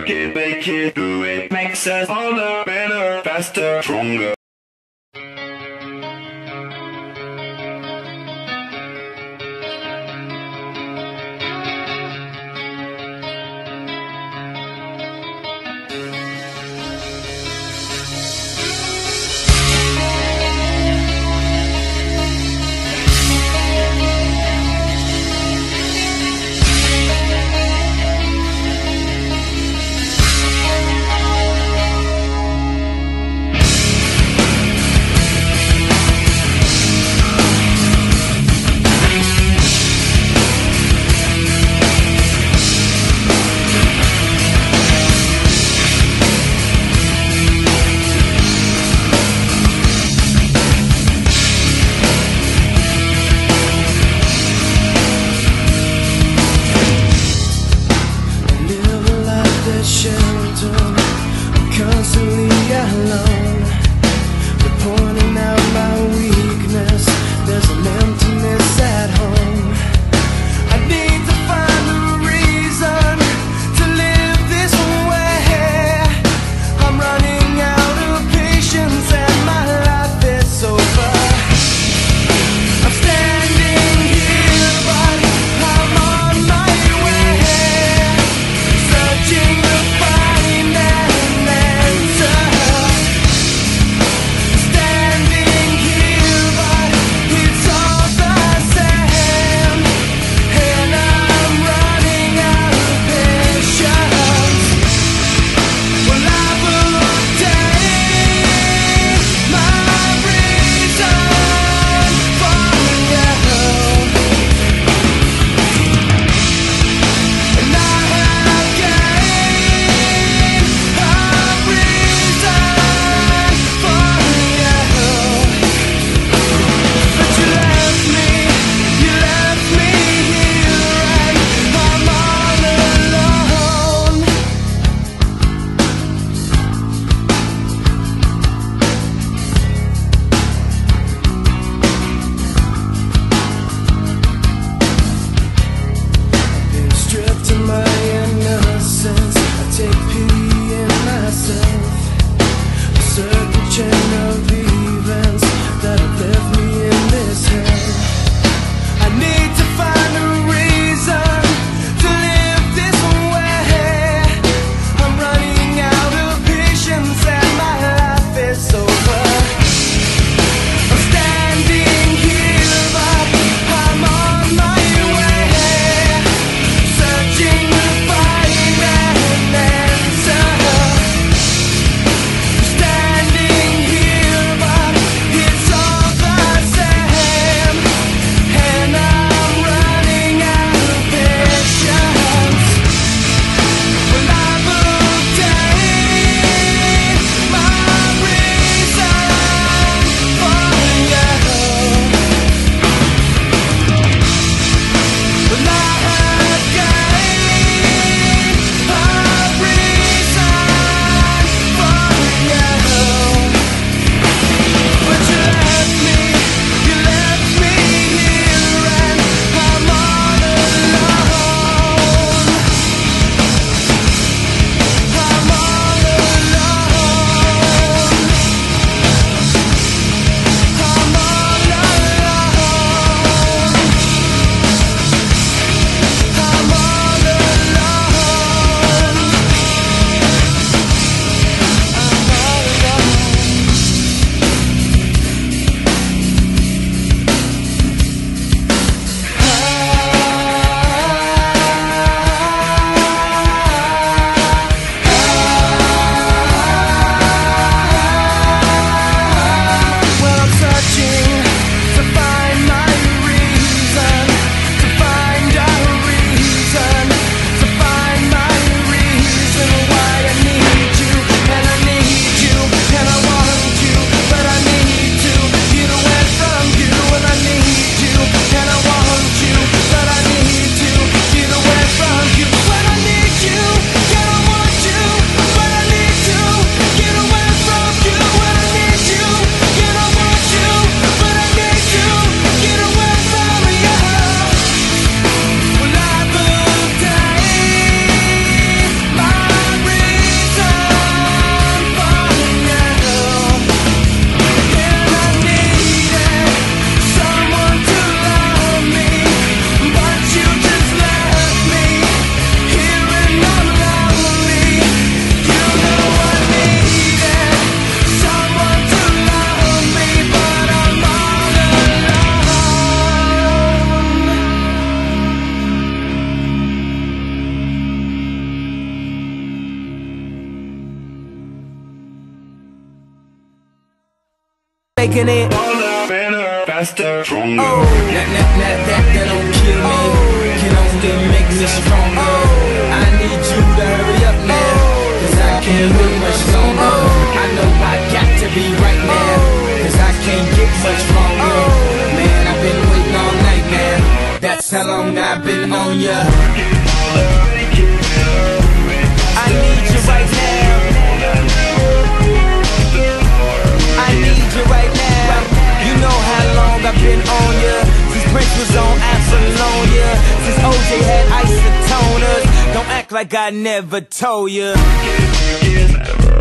work it, make it, do it. Makes us harder, better, faster, stronger. Constantly alone, they're pointing out my weakness. There's an emptiness at home. I need to find a reason to live this way. I'm running out of patience and my life is over. I'm standing here but I'm on my way, searching to find an answer. Standing here making it Harder, better, faster, stronger. that don't kill me, can only make me stronger. I need you to hurry up now, cause I can't wait much longer. I know I got to be right now, cause I can't get much longer. Man, I've been waiting all night now, that's how long I've been on ya. I need you right now, I need you right now. You know how long I've been on ya, since Prince was on Apollonia, since OJ had isotoners. Don't act like I never told ya. Never